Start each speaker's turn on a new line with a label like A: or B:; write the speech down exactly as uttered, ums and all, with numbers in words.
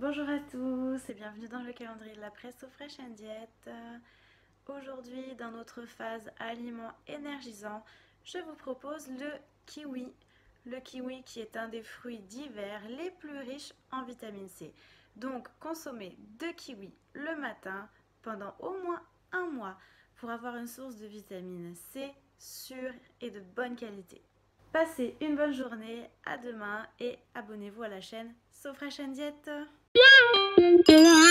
A: Bonjour à tous et bienvenue dans le calendrier de la presse SoFresh and Diet. Aujourd'hui, dans notre phase aliments énergisants, je vous propose le kiwi. Le kiwi qui est un des fruits d'hiver les plus riches en vitamine C. Donc, consommez deux kiwis le matin pendant au moins un mois pour avoir une source de vitamine C sûre et de bonne qualité. Passez une bonne journée, à demain et abonnez-vous à la chaîne SoFresh and Diet.